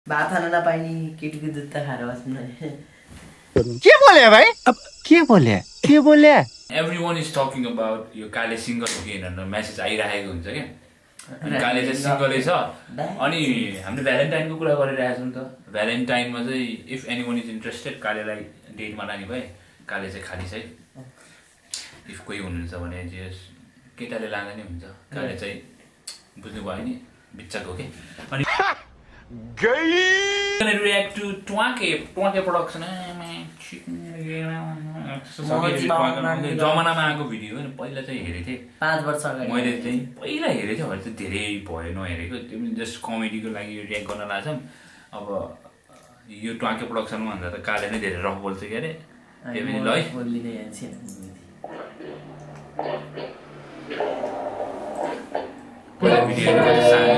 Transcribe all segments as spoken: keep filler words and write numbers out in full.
भात खान नपाइने केटीको जुत्ता खाएर बस्नु के बोले भाइ अब के बोले के बोले एभ्रीवन इज टकिङ अबाउट यो काले सिंगल हो कि भनेर मेसेज आइरहेको हुन्छ के अनि काले चाहिँ सिंगलै छ अनि हामीले भ्यालेन्टाइनको कुरा गरिरहेका छौँ त भ्यालेन्टाइनमा चाहिँ इफ एनीवन इज इन्ट्रेस्टेड कालेलाई डेटमा लाने भए काले चाहिँ खाली छ इफ कोही हुनुहुन्छ भने जस केटाले लाँदा नि हुन्छ काले चाहिँ बुझ्नु भयो नि बिच्चाक हो के अनि gonna react to Twake, Twake production. जमानामा आएको भिडियो हो नि पहिला चाहिँ हेरेको थिएँ पाँच वर्ष अगाडि मैले चाहिँ पहिला हेरेको थिएँ अहिले चाहिँ धेरै भयो नहेरेको त्यो पनि जस्ट कमेडीको लागि रियाक्ट गर्न लाग्छौँ अब यो ट्वाके प्रोडक्सनमा भन्दा त काले नै धेरै रफ बोल्छ के अरे त्यो पनि ल है बोल्दिनै जान्छ पहिला भिडियो हेर्नु सानो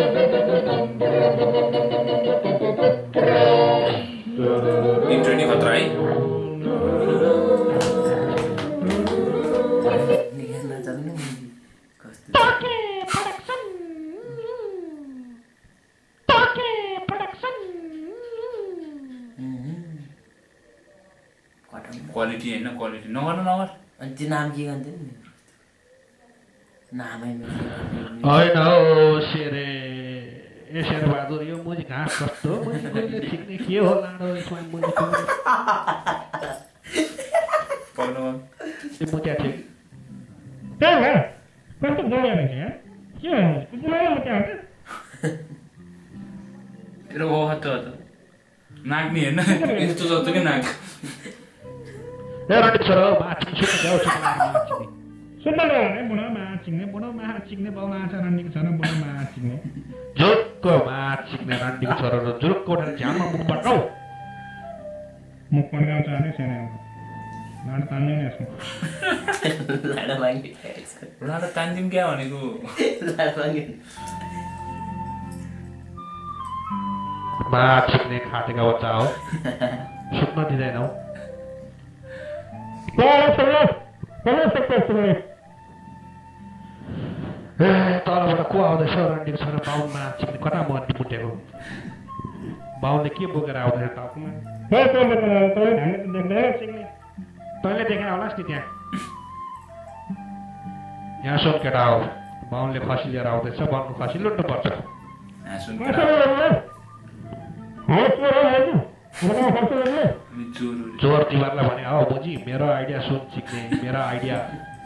इन्ट्रो नि खतरा है क्वालिटी हैन क्वालिटी नगर नगर अनि त्यो नाम के गर्दै नि नामै हैन हो शेरे ए शेर बहादुर यो मुजी घाँस कस्तो मुजीले ठिक्ने के हो लाडो यसमा मुजी पल्लो त्यो मुजा ठिक त्यही हो कस्तो गयो भने के के हो कुनै मुजा हो तेरो हो हत हत नाक नि हेर्न यस्तो जस्तो के नाक ए रडी छोरो माछी सुत्न जाऊ सुत्न सुत्न ल्याउने बुढो माछिने बुढो माछिने बाउला छ रन्डीको छोरो बुढो माछिने जुर्को माछिने रन्डीको छोरो र जुर्को उठेर झ्याममा मुख पड्काउ मुख पड्काउँछ अरे सेना लाडो तान्दिउँ नि यसमा लाडो मागे लाडो तान्दिउँ क्या भनेको लाडो मागे माछिने खाटेका बच्चा हो सुत्न दिँदैनौ तलबाट को आउँदैछ रन्डीको छोरा बाहुन माछिने कता मर्ती मुटेको बाहुनले के बोकेर आउँदैछ टाउकोमा तैँले देखेर होलास् नि त्यहाँ यहाँ सोध केटा हो बाहुनले खसी लिएर आउँदैछ वनको खसी लुट्नु पर्छ चोर तिमीहरूलाई भने हो बुझी मेरो आइडिया सुन सिक्ने मेरो आइडिया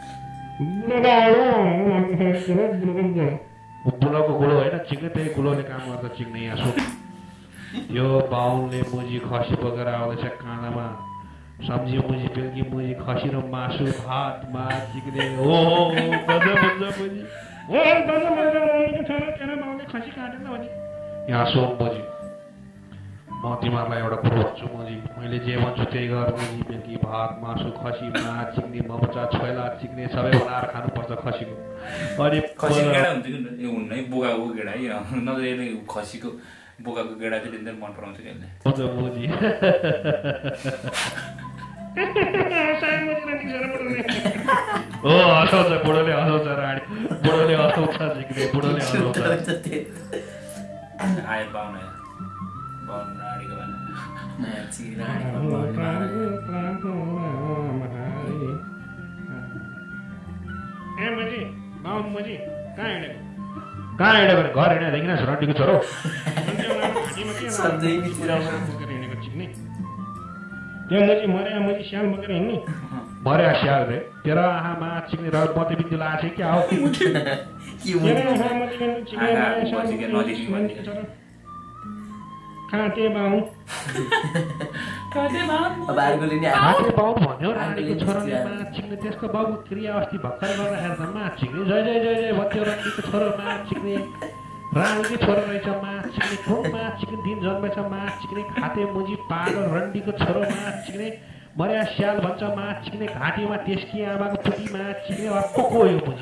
बुढोको गुलो होइन चिक्ने त्यही गुलोले काम गर्दा चिक्ने यहाँ सुन यो बाहुनले मुजी खसी बोकेर आउँदैछ काँडामा सब्जी मुजी बेलकी मुजी खसी र मासु भात माछ चिक्ने हो बुझी खसी काटेन भने यहाँ सुन बुझी म तिमीहरूलाई एउटा कुरो भन्छु मुजी मैले जे भन्छु त्यही गर मुजी बेलकी भात मासु खसी माछ चिक्ने ममचा छोइला चिक्ने सबै बनाएर खानुपर्छ खसीको अनि खसी गेडा हुन्छ कि यो हुन्न है बोकाको गेडा है नत्र यसले खसीको बोकाको गेडा चाहिँ लिँदै मन पराउँछ कि यसले हुन्छ मुजी ओ हँसाउँछ बुढोले हँसाउँछ राडी बुढोले हँसाउँछ चिक्ने बुढोले हँसाउँछ आयो पाउन बाहुन राडीको भन ए मजी बाहुन मजी कहाँ हिँडेको कहाँ हिँडेको भने घर हिँडे देखिन रन्डीको छोरो हिँडेको चिक्ने त्यो मजी मर्या मजी स्याल बोकेर हिँड्ने मर्या स्याल रे तेरो आँखामा चिक्ने र बत्ती बिन्दु लगाएको छ क्या हो काटे बाहुन काटे बाहुन अब अर्कोले नि काटे बाहुन भन्यो रानीको छोराले माछ चिक्ने त्यसको बाबु क्रिया अस्ति भर्खर गर्दाखेरि त माछ चिक्ने जय जय जय जय भन्थ्यो रानीको छोरो माछ चिक्ने रानीकै छोरो रहेछ माछ चिक्ने खुब माछ चिक्ने दिन जन्मेछ माछ चिक्ने खाते मुजी पागल रन्डीको छोरो माछ चिक्ने मर्या स्याल भन्छ माछ चिक्ने घाँटीमा त्यसकी आमाको पुटी माछ चिक्ने अर्को को यो मुजी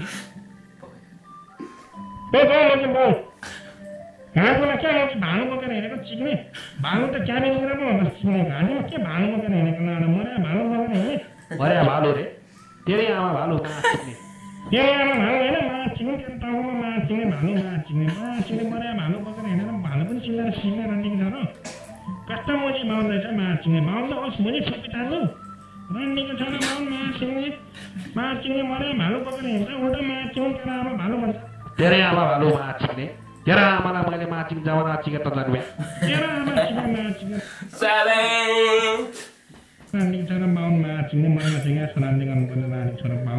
घाँटीमा के भाँडो बोकेर हिँडेको चिक्ने भाँडो त क्याबिनेर पो भन्दा चिक्ने घाँटीमा के भाँडो बोकेर हिँडेको नाडो मर्या भाँडो बोकेर हिँड्ने मर्या भालु रे तेरै आमा भालु माछ चिक्ने तेरै आमा भालु होइन माछिङ के टाउकोमा माछिङ भालु माछिङ माछिङ मर्या भालु बोकेर हिँडेर भालु पनि चिल्लाएर सिङ्गा रन्डिङ छ र कस्तो मोजी माउन रहेछ माछिङ माउन त ओस् मुनि छुपी ताल्नु रन्डिङको छ र माउन माछिङ माछिङ मर्या भालु बोकेर हिँड्छ उल्टा माछिङ तेरो आमा भालु भन्छ तेरै आमा भालु माछिङ तेरो आमालाई मैले माछिङ जमाना चिके त जान्वे तेरो आमा चिके माछिङ साले रन्डिङ छ र माउन माछिङ मर्या सिङ्गा रन्डिङ गर्नुपर्ने रानी छ र माउन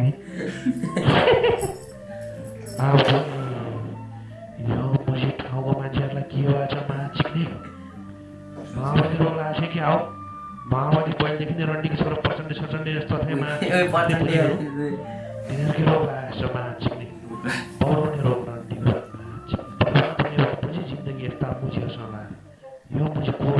अब यो मुझे ठाउँको मान्छेहरूलाई के भएछ माछिक्ने माओवादी रोग लागेको छ क्या हो माओवादी पहिलेदेखि नै रन्डिङ छोरो प्रचण्ड सचण्डे जस्तो थिए तिनीहरूकै रोग लागेको छ माछिक्ने पौराउने रोग रन्डिङ मुझे जिन्दगी यस्ता मुझीहरूसँग यो मुझी को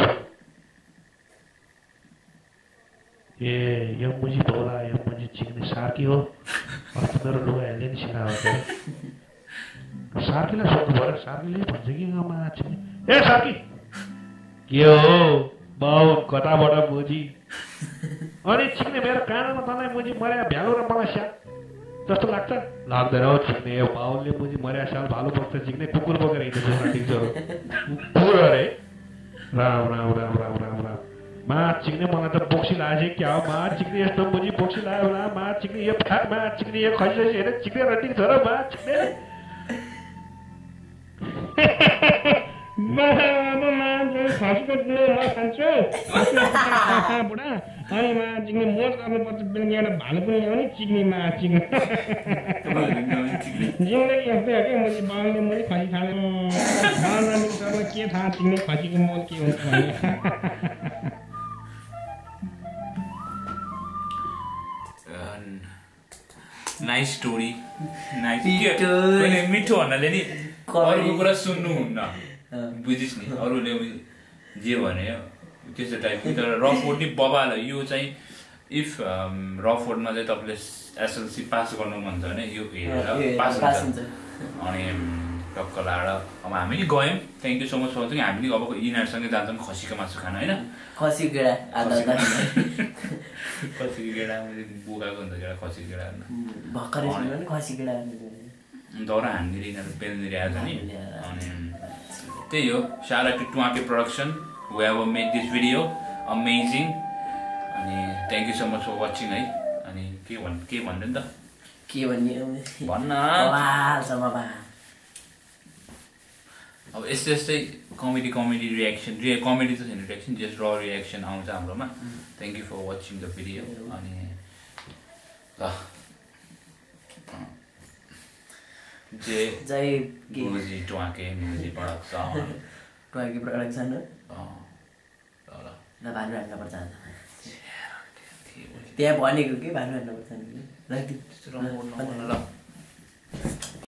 ए यो मुझी भौला यो मुझी चिक्ने सार्की हो अस्ति मेरो लुगा हेर्ने नि सिना हो सार्कीलाई सोध्नु पऱ्यो सार्कीले भन्छ कि माछिक्ने ए सार्की के हो बाउ कताबाट मुजी अनि चिक्ने मेरो कानमा तँलाई मुजी मर्या भ्यालो र मलाई स्याल जस्तो लाग्छ लाग्दैन हौ चिक्ने यो बाउले मुजी मर्या स्याल भालु बोक्छ चिक्ने कुकुर बोकेर हिँड्छ ठिक छ कुकुर अरे राम राम राम राम राम राम मा चिक्ने मलाई त बोक्सी लागेको क्या हो मा चिक्ने यस्तो मुजी बोक्सी लाग्यो होला मा चिक्ने यो फाट मा चिक्ने यो खसी हेरेर चिक्ने रन्डिङ छ र मा चिक्ने खसीको दिने म खान्छु बुढा अनि मा चिक्ने मोज गर्नुपर्छ बेलुकी एउटा भालु पनि ल्याउने चिक्ने मा चिक्ने जिन्दगी यस्तै हो कि मैले बाउले मैले खसी खाने बाउ रन्डिङ सबलाई के थाहा चिक्ने खसीको मोल के हुन्छ भने नाइस स्टोरी नाइस मिठो भन्नाले नि अरूको कुरा सुन्नुहुन्न बुझिस् नि अरूले जे भने त्यस्तो टाइपको तर रफोर्ड नि बबाल यो चाहिँ इफ रफोर्डमा चाहिँ तपाईँले एसएलसी पास गर्नु मन छ भने यो हेरेर पास हुन्छ अनि टक्क लाएर अब हामी नि गयौँ thank you so much for कि हामी अब यिनीहरूसँगै जान्छौँ खसीको मासु खान होइन खसी गेडा खसीको गेडा बोकाएको हुन्छ गेडा खसीको गेडा भर्खरै खसी गेडा दौरा हान्दिएर यिनीहरू पेल्दिएर आएछ नि अनि त्यही हो shout out to Twake production whoever made this video amazing अनि thank you so much for watching है अनि के भन् के भन्नु नि त के भन्ने भन्न अब यस्तै यस्तै कमेडी कमेडी रियाक्सन रि कमेडी त छैन रियाक्सन जस्ट र रियाक्सन आउँछ हाम्रोमा thank you for watching the video अनि ल जय जय मुजी ट्वाके मुजी प्रोडक्सन ट्वाके प्रोडक्सन हो ल ल भानु हान्नुपर्छ त्यहाँ भनेको कि भानु हान्नुपर्छ नि ल